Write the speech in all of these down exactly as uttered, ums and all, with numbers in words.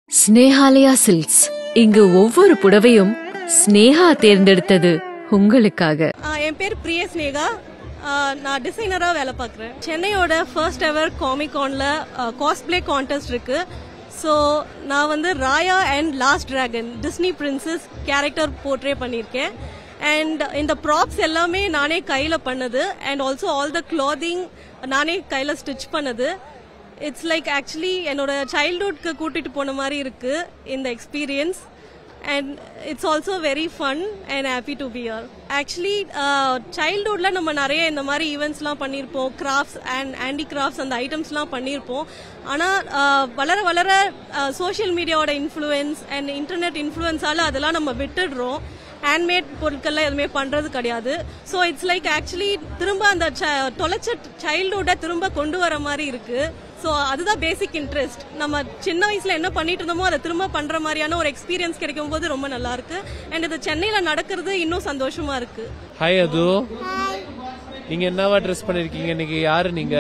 Snehalaya silks. இங்கு ஒவ்வொரு புடவையும் ஸ்னேஹா தேர்ந்தெடுத்தது உங்களுக்காக. என் பேர் பிரிய ஸ்னேகா. நான் டிசைனரா வேலை பார்க்குறேன். சென்னையோட ஃபர்ஸ்ட் எவர் காமிகான்ல காஸ்பிளே கான்டெஸ்ட் இருக்கு. ஸோ நான் வந்து Raya and last dragon Disney princess character portray பண்ணியிருக்கேன். அண்ட் இந்த ப்ராப்ஸ் எல்லாமே நானே கையில் பண்ணது. And also all the clothing நானே கையில் ஸ்டிச் பண்ணது. இட்ஸ் லைக் ஆக்சுவலி என்னோட சைல்ட்ஹுட்க்கு கூட்டிட்டு போன மாதிரி இருக்கு இந்த experience. And it's also very fun and happy to be here. Actually சைல்ட்ஹுட்ல நம்ம நிறைய இந்த மாதிரி ஈவெண்ட்ஸ்லாம் பண்ணியிருப்போம். கிராஃப்ட்ஸ் அண்ட் ஹேண்டி கிராஃப்ட்ஸ் அந்த ஐட்டம்ஸ்லாம் பண்ணியிருப்போம். ஆனால் வளர வளர சோஷியல் மீடியாவோட இன்ஃப்ளூயன்ஸ் அண்ட் இன்டர்நெட் இன்ஃப்ளூயன்ஸால அதெல்லாம் நம்ம விட்டுடுறோம். ஹேண்ட்மேட் பொருட்கள்லாம் எதுவுமே பண்றது கிடையாது. ஸோ இட்ஸ் லைக் ஆக்சுவலி திரும்ப அந்த தொலைச்ச சைல்ட்ஹுட்டை திரும்ப கொண்டு வர மாதிரி இருக்கு. ஸோ அதுதான் பேசிக் இன்ட்ரெஸ்ட். நம்ம சின்ன வயசுல என்ன பண்ணிட்டு இருந்தோமோ அதை திரும்ப பண்ற மாதிரியான ஒரு எக்ஸ்பீரியன்ஸ் கிடைக்கும் போது ரொம்ப நல்லா இருக்கு. அண்ட் இது சென்னையில நடக்கிறது இன்னும் சந்தோஷமா இருக்கு. ஹாய் அது, நீங்க என்னவா ட்ரெஸ் பண்ணிருக்கீங்க இன்னைக்கு? யாரு நீங்க?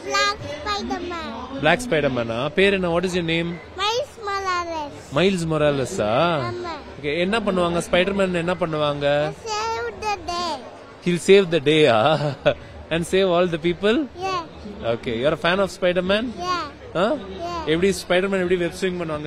பிளாக் ஸ்பைடர்மேனா? பேர் என்ன? What is your name? Miles Morales. Miles மொராலஸா? ஓகே. என்ன பண்ணுவாங்க ஸ்பைடர்மேன்? என்ன பண்ணுவாங்க? Save the day. He'll save the day, ah? And save all the people? Yeah. Okay. You're a fan of Spider-Man? Yeah. Huh? Yeah. எப்படி Spiderman எப்படி web swing பண்ணுவாங்க?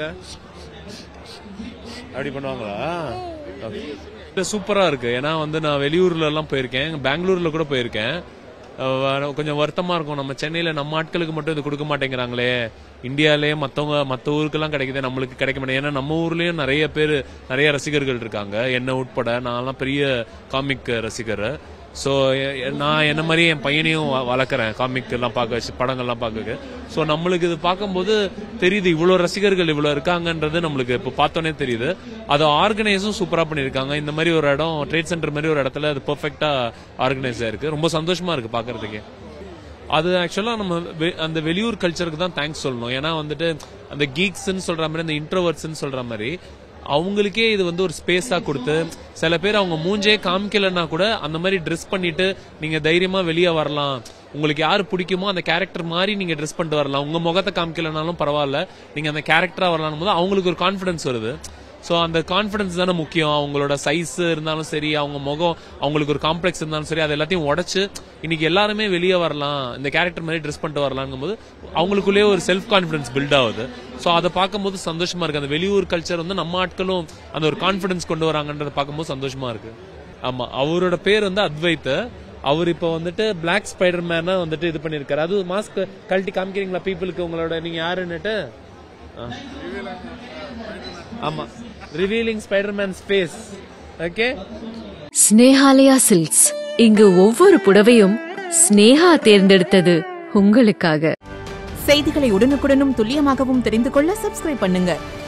அப்படி பண்ணுவாங்களா? ஓகே. இது சூப்பரா இருக்கு. ஏன்னா வந்து நான் வெளியூர்ல எல்லாம் போயிருக்கேன், பெங்களூர்ல கூட போயிருக்கேன். கொஞ்சம் வருத்தமா இருக்கும், நம்ம சென்னையில நம்ம ஆட்களுக்கு மட்டும் இது கொடுக்க மாட்டேங்கிறாங்களே. இந்தியாலேயே மத்தவங்க மத்த ஊருக்கெல்லாம் கிடைக்குது, நம்மளுக்கு கிடைக்க மாட்டேங்குது. ஏன்னா நம்ம ஊர்லயும் நிறைய பேர் நிறைய ரசிகர்கள் இருக்காங்க, என்ன உட்பட. நான் பெரிய காமிக் ரசிகர். ஸோ நான் என்ன மாதிரி என் பையனையும் வளர்க்குறேன், காமிக் எல்லாம் பார்க்க வச்சு படங்கள்லாம் பார்க்க. ஸோ நம்மளுக்கு இது பார்க்கும்போது தெரியுது இவ்வளோ ரசிகர்கள் இவ்வளோ இருக்காங்கன்றது நம்மளுக்கு இப்போ பார்த்தோன்னே தெரியுது. அதை ஆர்கனைஸும் சூப்பராக பண்ணியிருக்காங்க. இந்த மாதிரி ஒரு இடம், ட்ரேட் சென்டர் மாதிரி ஒரு இடத்துல அது பெர்ஃபெக்டா ஆர்கனைஸ் ஆயிருக்கு. ரொம்ப சந்தோஷமா இருக்கு பார்க்கறதுக்கே. அது ஆக்சுவலா நம்ம அந்த வெளியூர் கல்ச்சருக்கு தான் தேங்க்ஸ் சொல்லணும். ஏன்னா வந்துட்டு அந்த கீக்ஸ்ன்னு சொல்ற மாதிரி, அந்த இன்ட்ரோவர்ட்ஸ்ன்னு சொல்ற மாதிரி அவங்களுக்கே இது வந்து ஒரு ஸ்பேஸா கொடுத்து, சில பேர் அவங்க மூஞ்சே காமிக்கலன்னா கூட அந்த மாதிரி ட்ரெஸ் பண்ணிட்டு நீங்க தைரியமா வெளியே வரலாம். உங்களுக்கு யாரு பிடிக்குமோ அந்த கேரக்டர் மாதிரி நீங்க ட்ரெஸ் பண்ணிட்டு வரலாம். உங்க முகத்தை காமிக்கலனாலும் பரவாயில்ல, நீங்க அந்த கேரக்டரா வரலாம் போது அவங்களுக்கு ஒரு கான்பிடன்ஸ் வருது. ஸோ அந்த கான்ஃபிடன்ஸ் தானே முக்கியம். அவங்களோட சைஸ் இருந்தாலும் சரி, அவங்க முகம், அவங்களுக்கு ஒரு காம்ப்ளெக்ஸ் இருந்தாலும் சரி, அது எல்லாத்தையும் உடைச்சு இன்னைக்கு எல்லாருமே வெளியே வரலாம், இந்த கேரக்டர் மாதிரி ட்ரெஸ் பண்ணிட்டு வரலாங்கும் போது அவங்களுக்குள்ளேயே ஒரு செல்ஃப் கான்ஃபிடன்ஸ் பில்ட் ஆகுது. ஸோ அதை பார்க்கும்போது சந்தோஷமா இருக்கு. அந்த வெளியூர் கல்ச்சர் வந்து நம்ம ஆட்களும் அந்த ஒரு கான்ஃபிடன்ஸ் கொண்டு வராங்கன்றத பார்க்கும்போது சந்தோஷமா இருக்கு. ஆமா, அவரோட பேர் வந்து அத்வைத். அவர் இப்போ வந்துட்டு பிளாக் ஸ்பைடர்மேனா வந்துட்டு இது பண்ணிருக்காரு. அது மாஸ்க் கழட்டி காமிக்கிறீங்களா பீப்புளுக்கு உங்களோட நீங்க யாருன்னுட்டு? ஆமா, revealing Spiderman face. Okay. Snehalaya silks. இங்கு ஒவ்வொரு புடவையும் ஸ்னேஹா தேர்ந்தெடுத்தது உங்களுக்காக. செய்திகளை உடனுக்குடனும் துல்லியமாகவும் தெரிந்து கொள்ள சப்ஸ்கிரைப் பண்ணுங்க.